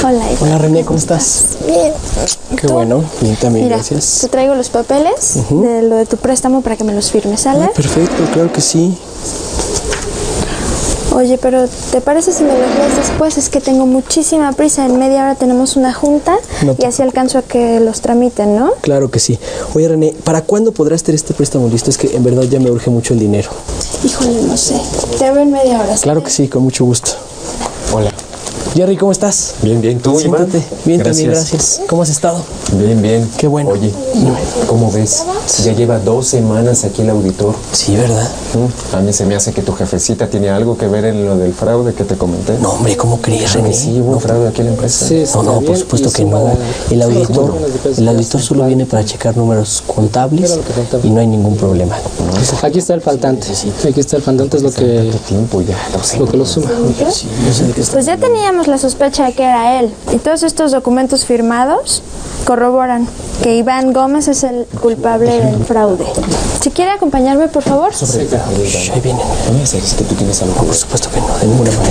Hola, Iván. Hola, René, ¿cómo estás? Bien. Qué bueno, bien también, Mira, gracias. te traigo los papeles de lo de tu préstamo para que me los firmes, ¿sale? Perfecto, claro que sí. Oye, pero ¿te parece si me los lees después? Es que tengo muchísima prisa. En media hora tenemos una junta y así alcanzo a que los tramiten, ¿no? Claro que sí. Oye, René, ¿para cuándo podrás tener este préstamo listo? Es que en verdad ya me urge mucho el dinero. Híjole, no sé. Te veo en media hora. Claro que sí, con mucho gusto. Hola. Jerry, ¿cómo estás? Bien, bien. ¿Tú, Iván? Siéntate. Bien, Gracias. también, gracias. ¿Cómo has estado? Bien, bien. Qué bueno. Oye, ¿cómo ves? Ya lleva 2 semanas aquí el auditor. Sí, ¿verdad? A mí se me hace que tu jefecita tiene algo que ver en lo del fraude que te comenté. No, hombre, ¿cómo crees, René? Sí, hubo fraude aquí en la empresa. Sí, No, por supuesto que no. El auditor solo viene para checar números contables y no hay ningún problema. Aquí está el faltante. Aquí está el faltante, es lo que Tiempo ya, 2 lo que lo suma. Pues ya teníamos la sospecha de que era él. Y todos estos documentos firmados corroboran que Iván Gómez es el culpable del fraude. Si quiere acompañarme, por favor. Ahí vienen. No me haces que tú tienes algo. Por supuesto que no, de ninguna manera.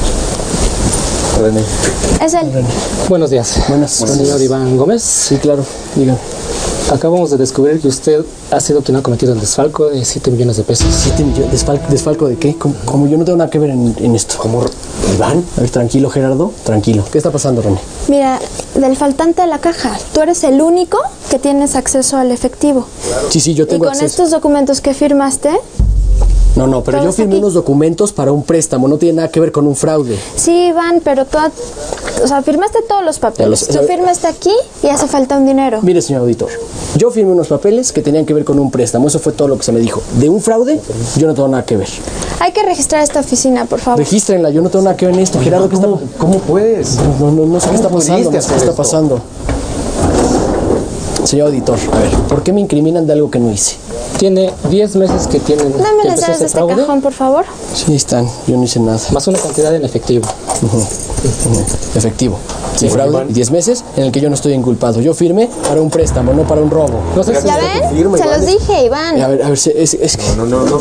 René. Es él. Buenos días. Buenas. Señor Iván Gómez. Sí, claro. Dígame. Acabamos de descubrir que usted ha sido quien ha cometido el desfalco de 7 millones de pesos. 7 millones. ¿Desfalco de qué? Como yo no tengo nada que ver en esto. ¿Cómo? ¿Iván? A ver, tranquilo, Gerardo. Tranquilo. ¿Qué está pasando, René? Mira, del faltante de la caja, tú eres el único que tienes acceso al efectivo. Sí, yo Y tengo con acceso. estos documentos que firmaste, No, pero todo yo está firmé aquí. unos documentos para un préstamo. No tiene nada que ver con un fraude. sí, Iván, pero firmaste todos los papeles. Ya Tú firmaste aquí y hace falta un dinero. Mire, señor auditor, yo firmé unos papeles que tenían que ver con un préstamo. Eso fue todo lo que se me dijo. De un fraude, yo no tengo nada que ver. Hay que registrar esta oficina, por favor. Regístrenla, yo no tengo nada que ver en esto. Gerardo, ¿qué está pasando? ¿Cómo puedes? No sé qué está ¿Cómo pasando. pudiste No sé qué hacer está esto? pasando. Señor auditor, a ver, ¿por qué me incriminan de algo que no hice? Tiene 10 meses que tienen Dame que las empezó llaves de ese este fraude, cajón, por favor. Sí, están. Yo no hice nada. más una cantidad en efectivo. Efectivo. Sí, fraude, 10 meses en el que yo no estoy inculpado. Yo firmé para un préstamo, no para un robo. No sé si ¿Ya ven? Se los dije, Iván. A ver, es que...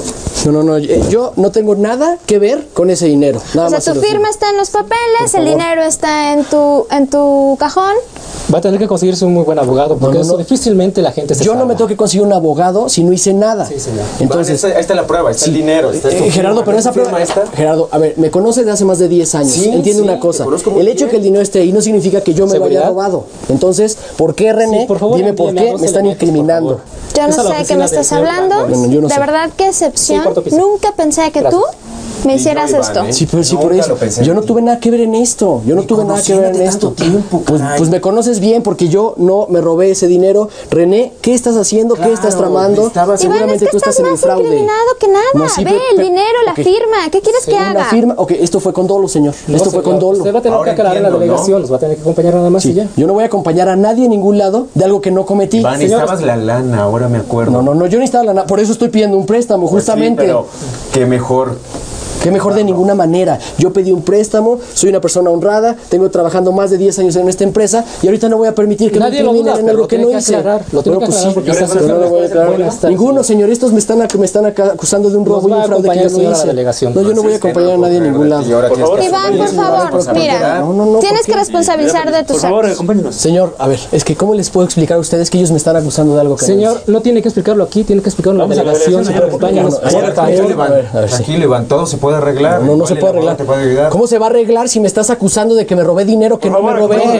No. Yo no tengo nada que ver con ese dinero. Nada O sea, más se tu los digo. firma está en los papeles, el dinero está en tu cajón. va a tener que conseguirse un muy buen abogado, porque eso difícilmente la gente se Yo no salva. me tengo que conseguir un abogado si no hice nada. Sí, señor. Entonces, ahí está la prueba, está el dinero. Está tu Gerardo, firma, pero esa ¿tu firma prueba... esta? Gerardo, a ver, me conoces de hace más de 10 años. Sí, Entiende sí, una cosa. te conozco muy El hecho bien. que el dinero esté ahí no significa que yo me lo haya ¿Seguridad? robado. Entonces, ¿por qué, René? Sí, por favor, Dime por envíame qué a 2 me están elementos, incriminando. por favor. Yo no Esa es la sé de qué oficina me del estás señor hablando. Iván Gómez. Bueno, yo no de sé. verdad, qué excepción. Sí, cuarto piso. Nunca pensé que tú me hicieras Iván, esto. ¿eh? Sí, pero sí, por Nunca eso. lo pensé Yo en no ti. tuve nada que ver en esto. Yo no tuve nada que ver en conociéndote esto. tanto tiempo, Pues, caray. pues me conoces bien porque yo no me robé ese dinero. René, ¿qué estás haciendo? ¿Qué estás Claro, tramando? estabas- Iván, es Seguramente que tú estás estás en el más fraude. incriminado que nada. No, sí, Ve, pero- el dinero, la ok. firma. ¿Qué quieres que Una haga? firma. Ok, esto fue con dolo, señor. No, Esto fue con señor, dolo. usted va a tener Ahora que aclarar en la entiendo, ¿no? delegación, nos va a tener que acompañar nada más y ya. Yo no voy a acompañar a nadie en ningún lado de algo que no cometí. Iván, Señor, necesitabas la lana, ahora me acuerdo. No, yo no necesitaba la nada. Por eso estoy pidiendo un préstamo, Pues sí, justamente. pero qué mejor. Qué mejor de ninguna manera. Yo pedí un préstamo, soy una persona honrada, tengo trabajando más de 10 años en esta empresa y ahorita no voy a permitir que Nadie me lo incriminen duda, en pero algo lo que tiene no que hice. aclarar, lo tiene que pues aclarar sí, porque yo está no lo voy a aclarar. Buenas tardes, Ninguno, señor. señor, estos me están acusando de un robo Nos y va un a fraude que acompañar yo el no señor a la hice. delegación. No, yo no voy a acompañar a nadie en ningún lado. Y ahora tienes que Iván, hacer por eso, favor, vamos a mira. pagar. No, Tienes ¿por que qué? responsabilizar de tus actos. acompáñenos. Señor, a ver, es que ¿cómo les puedo explicar a ustedes que ellos me están acusando de algo que no Señor, hice? no tiene que explicarlo aquí, tiene que explicarlo en la Vamos a la delegación. delegación, Señor, acompáñanos. no, Ahora, por tranquilo, favor. Iván. A ver, sí. Tranquilo, Iván, todo se puede arreglar. No se Igual puede el abogado arreglar. te puede ayudar. ¿Cómo se va a arreglar si me estás acusando de que me robé dinero que no me robé? no, señor.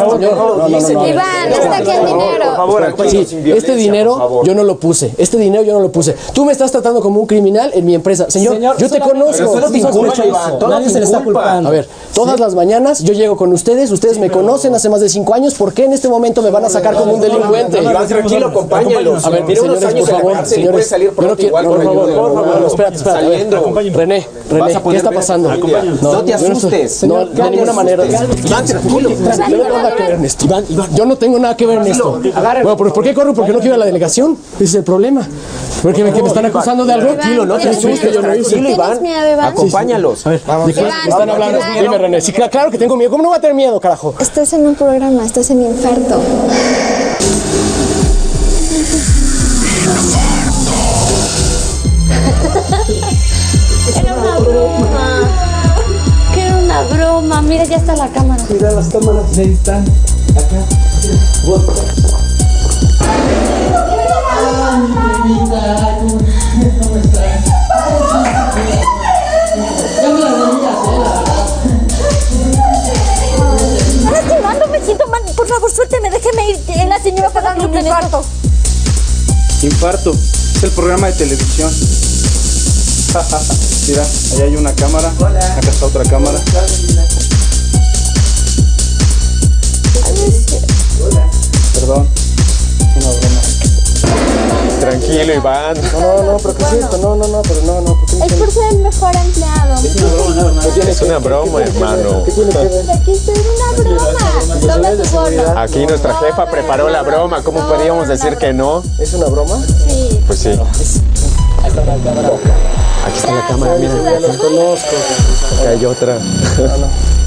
No. Iván, está aquí el dinero. Por favor, acompáñanos. Sí, este dinero yo no lo puse. Este dinero yo no lo puse. Tú me estás tratando como un criminal en mi empresa. Señor, yo te solamente- conozco. Pero todo te inculpa, sospechoso. Iván, todo Nadie te se le está inculpa. culpando. A ver, todas las mañanas yo llego con ustedes me conocen hace más de 5 años. ¿Por qué en este momento me van a sacar como un delincuente? Iván, tranquilo, acompáñalos. A ver, Tiene unos señores, años por de favor, cárcel y puede señores, salir yo no pronto quiero, igual con ayuda. no, espérate, a ver, Saliendo. René, Vas a ¿qué poder está ver pasando? a tu familia. No te yo no estoy- asustes. No, de ninguna manera. Iván, tranquilo. Yo no tengo nada que ver en esto. Yo no tengo nada que ver en esto. Bueno, pero ¿por qué corro? Porque no quiero ir a la delegación. Ese es el problema. Porque me están acusando de algo. Tranquilo, no te ¿Tienes asustes, miedo? tranquilo, ¿Tienes Iván. miedo, Iván? Acompáñalos. A ver, ¿de qué Iván, me están hablando? Iván. Dime, René. Sí, claro que tengo miedo. ¿Cómo no voy a tener miedo, carajo? Estás en un programa, estás en Infarto. Era una broma. Que era una broma. Mira, ya está la cámara. Mira las cámaras, ahí están. Acá. Me siento mal, por favor, suélteme, déjeme ir. La señora para un infarto. Infarto, es el programa de televisión. Mira, ahí hay una cámara. Acá está otra cámara. Perdón, una broma. Tranquilo, Iván. No, pero ¿qué es esto? No, pero no. ¿Por qué Es por ser el mejor empleado. Es una broma, hermano. ¿Qué tiene que ver? Aquí estoy en una broma. Toma tu gorro. Aquí nuestra jefa preparó la broma. ¿Cómo podíamos decir que no? ¿Es una broma? Sí. Pues sí. Aquí está la cámara, mira. Ya los conozco. Acá hay otra. No.